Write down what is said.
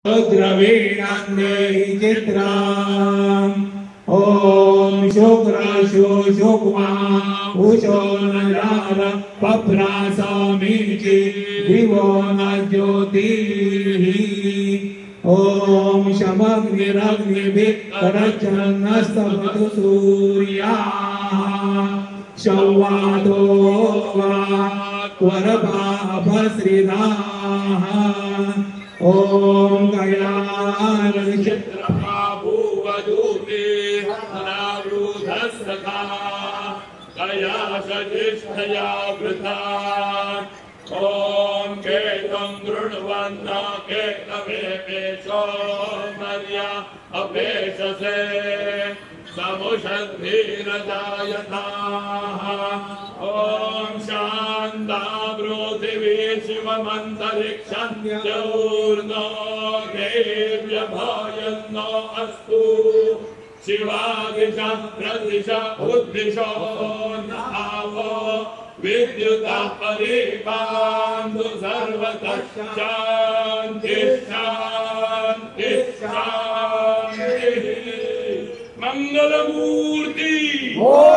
द्रवीणान्ये चित्राम् ओम शुक्राशु शुक्मा उषो नजार पप्रासामीचि दिवो न ज्योतिः ओम शमग्निरग्निभिरचन्नस्तवतु सूर्याः शौवातो वा त्वरभाभश्रिदाः ओम गयानक्षत्रका भूवधूते नारूढस्तथा गया सजिष्ठया वृथा ओम केतं गृह्णवन्ना केतमेपेशो मर्या अपेशसे समुषद्भिरजायताः ओम शान्ता पृथिवी शिवमन्तरिक्षन्योर्नो देव्यभयन्नो अस्तु शिवादिशा प्रदिशा उद्दिशो नावो विद्युतः परिपान्तु सर्वतः शान्तिः शान्तिः शान्तिः मंगलमूर्ति।